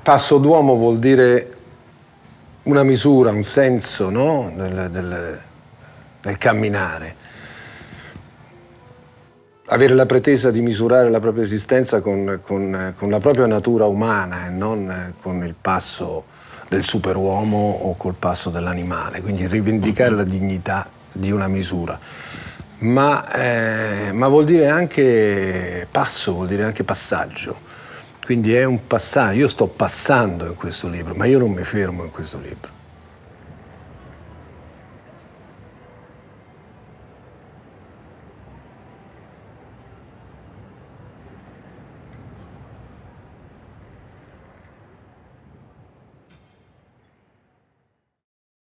Passo d'uomo vuol dire una misura, un senso, no? del camminare. Avere la pretesa di misurare la propria esistenza con la propria natura umana e non con il passo del superuomo o col passo dell'animale. Quindi rivendicare la dignità di una misura. Ma vuol dire anche passo, vuol dire anche passaggio. Quindi è un passaggio, io sto passando in questo libro, ma io non mi fermo in questo libro.